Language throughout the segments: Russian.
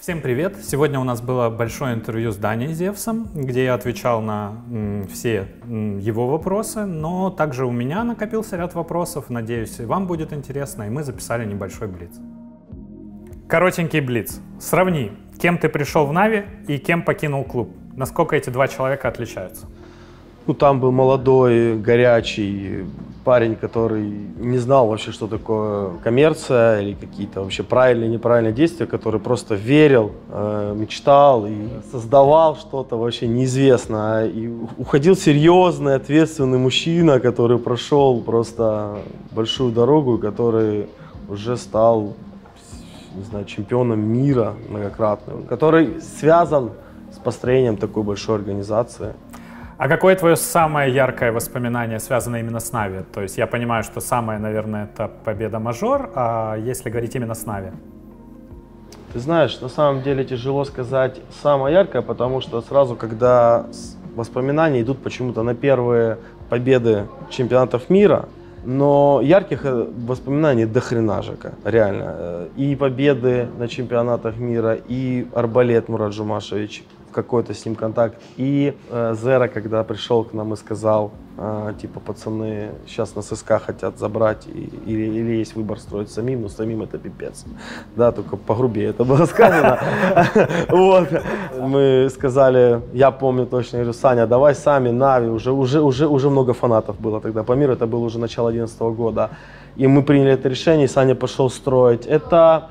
Всем привет! Сегодня у нас было большое интервью с Даней Зевсом, где я отвечал на все его вопросы, но также у меня накопился ряд вопросов, надеюсь, и вам будет интересно, и мы записали небольшой блиц. Коротенький блиц. Сравни, кем ты пришел в Нави и кем покинул клуб. Насколько эти два человека отличаются? Ну, там был молодой, горячий парень, который не знал вообще, что такое коммерция или какие-то вообще правильные и неправильные действия, который просто верил, мечтал и создавал что-то вообще неизвестное. И уходил серьезный, ответственный мужчина, который прошел просто большую дорогу, который уже стал, не знаю, чемпионом мира многократным, который связан с построением такой большой организации. А какое твое самое яркое воспоминание связано именно с Нави? То есть я понимаю, что самое, наверное, это победа-мажор, а если говорить именно с Нави? Ты знаешь, на самом деле тяжело сказать самое яркое, потому что сразу, когда воспоминания идут почему-то на первые победы чемпионатов мира, но ярких воспоминаний до хренажика, реально. И победы на чемпионатах мира, и Арбалет Мурат Жумашевич, какой-то с ним контакт. И Зера, когда пришел к нам и сказал, типа, пацаны, сейчас нас СК хотят забрать, или есть выбор строить самим, но самим это пипец. Да, только погрубее это было сказано. Вот. Мы сказали, я помню точно, говорю, Саня, давай сами, Нави, уже много фанатов было тогда по миру, это было уже начало 2011 года. И мы приняли это решение, и Саня пошел строить. Это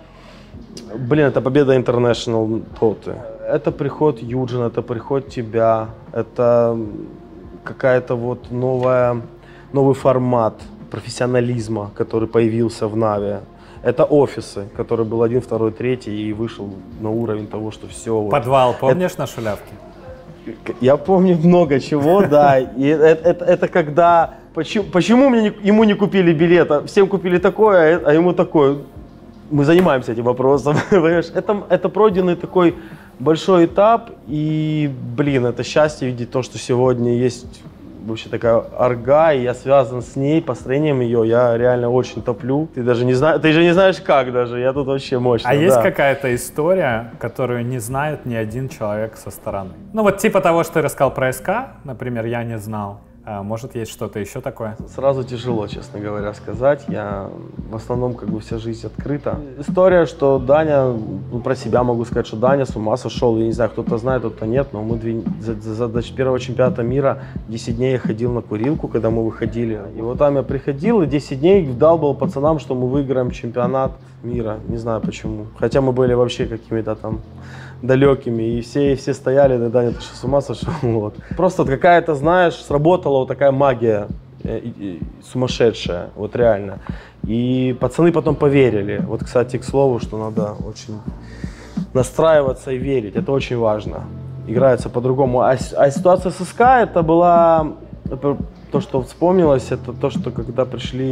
победа International Тоты. Это приход Юджина, это приход тебя, это какая-то вот новый формат профессионализма, который появился в Нави. Это офисы, который был 1, 2, 3 и вышел на уровень того, что все. Подвал, помнишь на Шулявке? Я помню много чего, да. И это когда... Почему ему не купили билета? Всем купили такое, а ему такое. Мы занимаемся этим вопросом. Это пройденный такой большой этап, и, это счастье видеть то, что сегодня есть вообще такая орга, и я связан с ней, построением ее, я реально очень топлю. Ты же не знаешь как даже, я тут вообще мощный. А есть какая-то история, которую не знает ни один человек со стороны? Ну вот типа того, что ты рассказал про СК, например, я не знал. А может, есть что-то еще такое? Сразу тяжело, честно говоря, сказать. Я в основном вся жизнь открыта. История, что Даня, про себя могу сказать, что Даня с ума сошел. Я не знаю, кто-то знает, кто-то нет, но мы до первого чемпионата мира 10 дней я ходил на курилку, когда мы выходили. И вот там я приходил и 10 дней вдалбал пацанам, что мы выиграем чемпионат мира. Не знаю почему. Хотя мы были вообще какими-то там далекими, и все стояли, да, Даня, ты что, с ума сошел? Вот. Просто какая-то, знаешь, сработала вот такая магия сумасшедшая, вот реально. И пацаны потом поверили. Вот, кстати, к слову, что надо очень настраиваться и верить, это очень важно. Играется по-другому. А ситуация с СК, это была... То, что вспомнилось, это то, что когда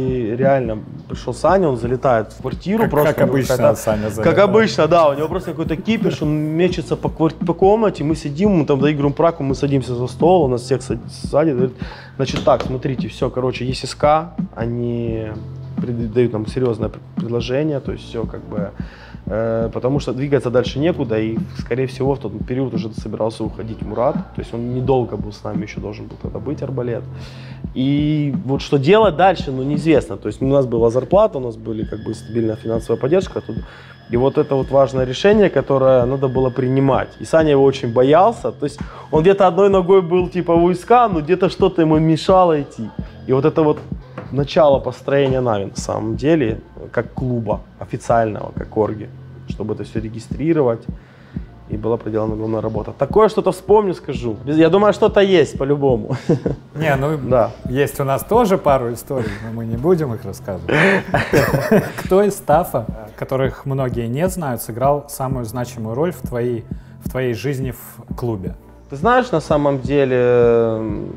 пришел Саня, он залетает в квартиру. Как обычно Саня залетает. Как обычно, да, у него просто какой-то кипиш, он мечется по комнате, мы сидим, мы там доигрываем праку, мы садимся за стол, у нас всех садит, говорит, значит так, смотрите, все, короче, есть СК, они дают нам серьезное предложение, то есть все как бы... Потому что двигаться дальше некуда, и, скорее всего, в тот период уже собирался уходить Мурат, то есть он недолго был с нами, еще должен был тогда быть Арбалет. И вот что делать дальше, неизвестно, то есть у нас была зарплата, у нас были стабильная финансовая поддержка, и вот это вот важное решение, которое надо было принимать. И Саня его очень боялся, то есть он где-то одной ногой был типа в УСК, но где-то что-то ему мешало идти. И вот это вот начало построения Нави на самом деле, как клуба официального, как орги, чтобы это все регистрировать, и была проделана огромная работа. Такое что-то вспомню, скажу. Я думаю, что-то есть по-любому. Не, да. Есть у нас тоже пару историй, но мы не будем их рассказывать. Кто из стафа, которых многие не знают, сыграл самую значимую роль в твоей жизни в клубе? Ты знаешь, на самом деле,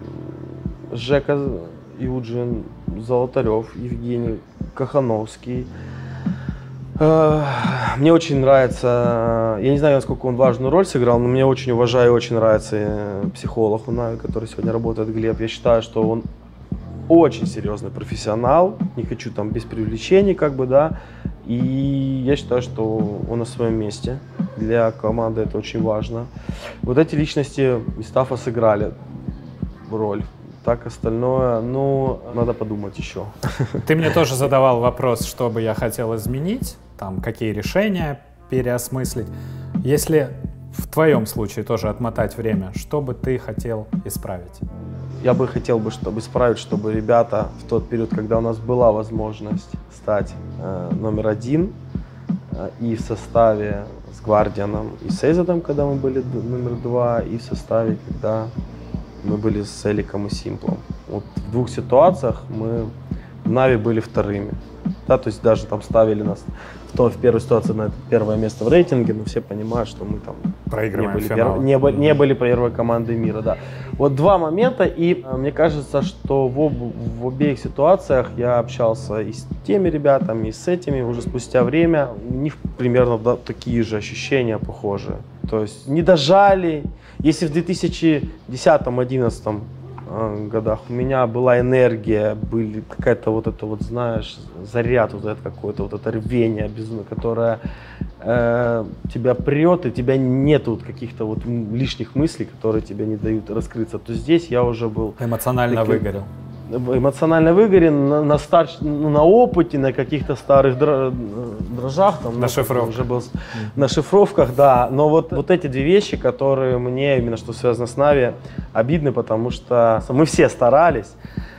Жека Юджин, Золотарев, Евгений Кахановский. Мне очень нравится, я не знаю, насколько он важную роль сыграл, но мне очень уважаю и очень нравится психолог у Нави, который сегодня работает, Глеб. Я считаю, что он очень серьезный профессионал, не хочу там без привлечений, да, и я считаю, что он на своем месте. для команды это очень важно. Вот эти личности Мистафа сыграли роль. Так остальное, ну, надо подумать еще. Ты мне тоже задавал вопрос, что бы я хотел изменить, там, какие решения переосмыслить. Если в твоем случае тоже отмотать время, что бы ты хотел исправить? Я бы хотел, чтобы исправить, чтобы ребята в тот период, когда у нас была возможность стать номер один и в составе с Гвардианом и с Эйзадом, когда мы были номер два, и в составе, когда мы были с Эликом и Симплом. Вот в двух ситуациях мы в Нави были вторыми. Да, то есть даже там ставили нас в первой ситуации на первое место в рейтинге, но все понимают, что мы там не были первой командой мира. Да. Вот два момента, и мне кажется, что в обеих ситуациях я общался и с теми ребятами, и с этими уже спустя время. У них примерно такие же ощущения похожие. То есть не дожали. Если в 2010-2011 годах у меня была энергия, были какая-то вот это вот, знаешь, заряд, вот это какое-то вот это рвение безумное, которое тебя прет, и у тебя нету вот каких-то вот лишних мыслей, которые тебе не дают раскрыться, то здесь я уже был эмоционально выгорел. Эмоционально выгорен, на опыте, на каких-то старых дрожжах, там, на шифровках. Уже был на шифровках, да. Но вот эти две вещи, которые мне, именно что связано с Нави, обидны, потому что мы все старались.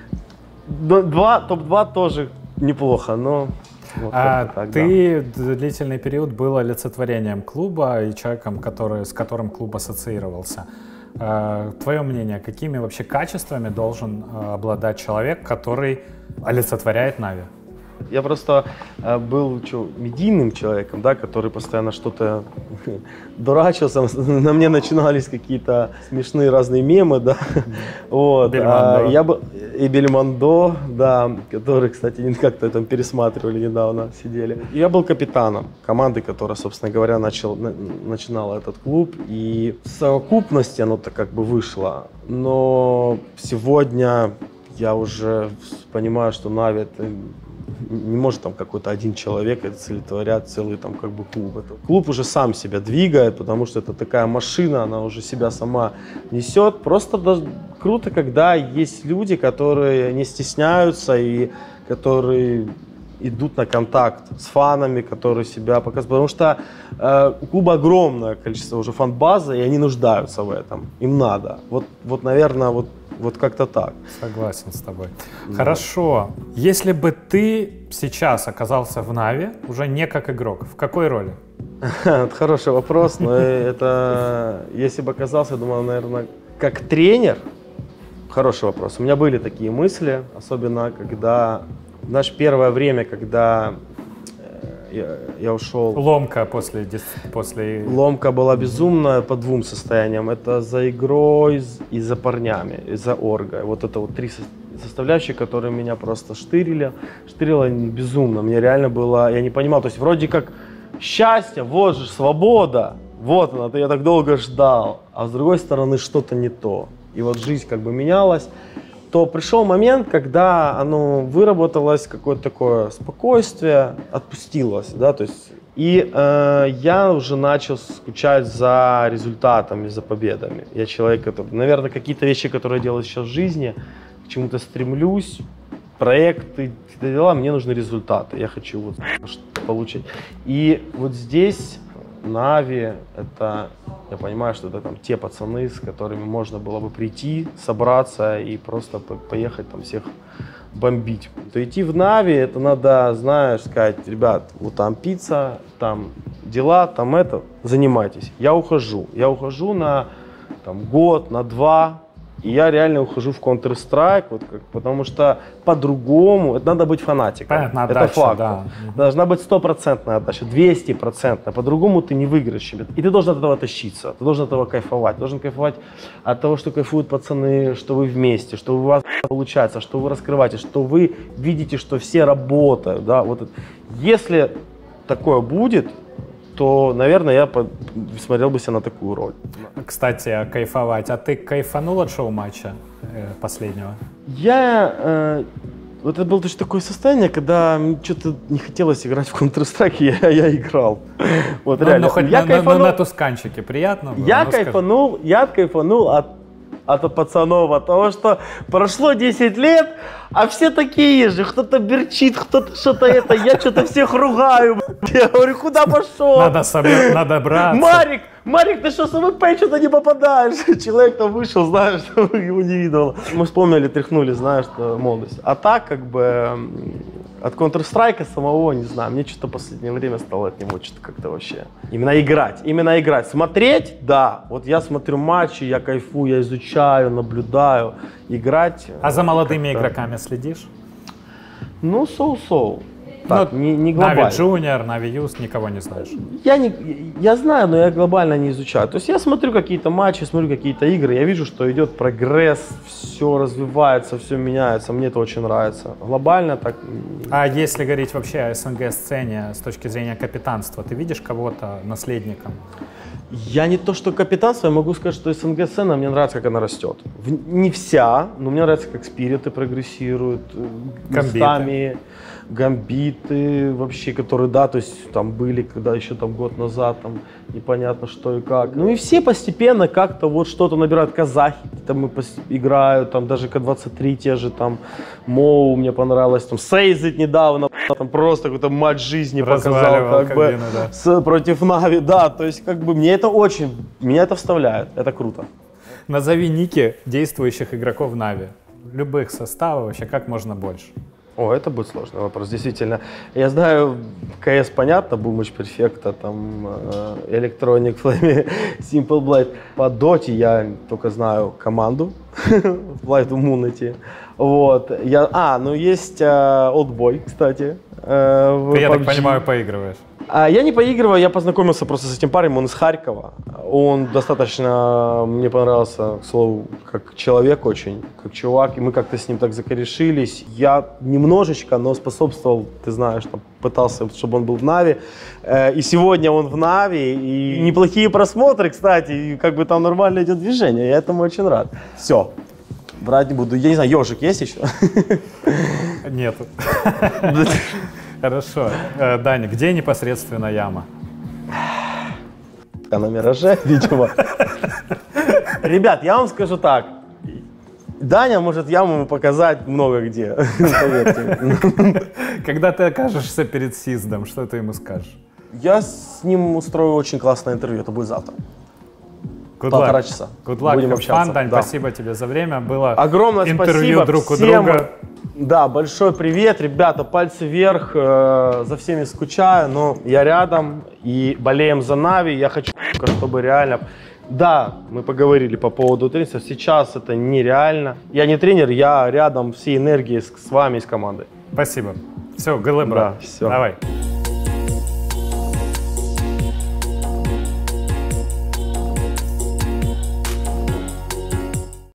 Топ-2 тоже неплохо, но... Вот так, ты длительный период был олицетворением клуба и человеком, с которым клуб ассоциировался. Твое мнение, какими вообще качествами должен обладать человек, который олицетворяет Нави? Я просто был медийным человеком, да, который постоянно что-то дурачился. На мне начинались какие-то смешные разные мемы, да. Вот. И Бельмондо, да, который, кстати, как-то там пересматривали недавно, сидели. Я был капитаном команды, которая, собственно говоря, начинала этот клуб. И в совокупности оно-то как бы вышло. Но сегодня я уже понимаю, что Нави — это не может там какой-то один человек олицетворять целый там как бы клуб. Клуб уже сам себя двигает, потому что это такая машина, она уже себя сама несет. Просто круто, когда есть люди, которые не стесняются и которые идут на контакт с фанами, которые себя показывают. Потому что у клуба огромное количество уже фан-базы, и они нуждаются в этом. Им надо. Вот наверное, вот как-то так. Согласен с тобой. Да. Хорошо. Если бы ты сейчас оказался в Нави, уже не как игрок, в какой роли? Это хороший вопрос, но это... Если бы оказался, я думаю, наверное, как тренер. Хороший вопрос. У меня были такие мысли, особенно когда... Знаешь, первое время, когда я ушел... Ломка после... Ломка была безумная по двум состояниям. Это за игрой и за парнями, и за оргой. Вот это вот три составляющие, которые меня просто штырило безумно. Мне реально было... Я не понимал, то есть вроде как счастье, вот же свобода, вот она, я так долго ждал. А с другой стороны что-то не то. И вот жизнь как бы менялась. То пришел момент, когда оно выработалось, какое-то такое спокойствие, отпустилось, да, то есть, и я уже начал скучать за результатами, за победами. Я человек, который, наверное, какие-то вещи, которые я делаю сейчас в жизни, к чему-то стремлюсь, проекты, какие-то дела, мне нужны результаты, я хочу вот что-то получить. И вот здесь Нави, это, я понимаю, что это там те пацаны, с которыми можно было бы прийти, собраться и просто поехать там всех бомбить. То идти в Нави, это надо, знаешь, сказать: ребят, вот там пицца, там дела, там это, занимайтесь. Я ухожу на там, год, на 2. И я реально ухожу в Counter-Strike, вот потому что по-другому, это надо быть фанатиком. Понятно, это отдача, факт. Да. Должна быть 100% отдача, 200%. По-другому ты не выиграешь. И ты должен от этого тащиться, ты должен от этого кайфовать. Ты должен кайфовать от того, что кайфуют пацаны, что вы вместе, что у вас получается, что вы раскрываете, что вы видите, что все работают. Да? Вот. Если такое будет, то, наверное, я смотрел бы себя на такую роль. Кстати, кайфовать. А ты кайфанул от шоу-матча последнего? Я Вот это было точно такое состояние, когда что-то не хотелось играть в Counter-Strike, я играл. Вот реально. Ну, хоть на тусканчике приятно было. Я кайфанул от пацанов, от того, что прошло 10 лет, а все такие же. Кто-то берчит, кто-то что-то это. Я что-то всех ругаю. Я говорю, куда пошел? Надо браться. Марик, ты что, с АВП что-то не попадаешь? Человек там вышел, знаешь, его не видел. Мы вспомнили, тряхнули, знаешь, молодость. А так, как бы, от Counter-Strike самого, не знаю, мне что-то в последнее время стало от него что-то как-то вообще. Именно играть. Смотреть, да. Вот я смотрю матчи, я кайфую, я изучаю, наблюдаю. Играть. А за молодыми игроками следишь? Ну, соу-соу. Так, не глобально. Нави Junior, Нави Youth, никого не знаешь? Я знаю, но я глобально не изучаю. То есть я смотрю какие-то матчи, смотрю какие-то игры, я вижу, что идет прогресс, все развивается, все меняется, мне это очень нравится. Глобально так... А если говорить вообще о СНГ-сцене с точки зрения капитанства, ты видишь кого-то наследником? Я не то что капитанство, я могу сказать, что СНГ-сцена, мне нравится, как она растет. Не вся, но мне нравится, как спириты прогрессируют. Местами. Гамбиты вообще, которые, да, то есть там были, когда еще там год назад, там непонятно что и как. Ну и все постепенно как-то вот что-то набирают. Казахи там играют, там даже К-23 те же, там Моу мне понравилось, там Сейзит недавно, там просто какой-то матч жизни показал, как бы, да. Против Нави, да, то есть как бы меня это вставляет, это круто. Назови ники действующих игроков Нави, любых составов, вообще как можно больше. О, это будет сложный вопрос, действительно. Я знаю, КС понятно, Boomage Perfecta, там, Electronic Flame, Simple Blade. По Доте я только знаю команду, Light Immunity. Вот. Ну есть Oldboy, кстати. Ты, я так понимаю, поигрываешь? Я не поигрываю, я познакомился просто с этим парнем, он из Харькова. Он достаточно, мне понравился, к слову, как человек очень, как чувак, и мы как-то с ним так закорешились. Я немножечко, но способствовал, ты знаешь, там, пытался, чтобы он был в Нави. И сегодня он в Нави, и неплохие просмотры, кстати, и как бы там нормально идет движение, я этому очень рад. Все. Брать не буду. Я не знаю, ежик есть еще? Нету. Хорошо. Даня, где непосредственно яма? А на Мираже, видимо. Ребят, я вам скажу так. Даня может яму показать много где. Когда ты окажешься перед Сиздом, что ты ему скажешь? Я с ним устрою очень классное интервью. Это будет завтра. Полтора часа. Good luck, have fun, Дань, да. Спасибо тебе за время. Было огромное интервью спасибо друг у всем. друга. Да, большой привет, ребята, пальцы вверх, за всеми скучаю, но я рядом и болеем за Нави, я хочу, чтобы реально... Да, мы поговорили по поводу тренерства, сейчас это нереально. Я не тренер, я рядом всей энергией с вами, с командой. Спасибо. Все, ГЛ, брат. Да, все. Давай.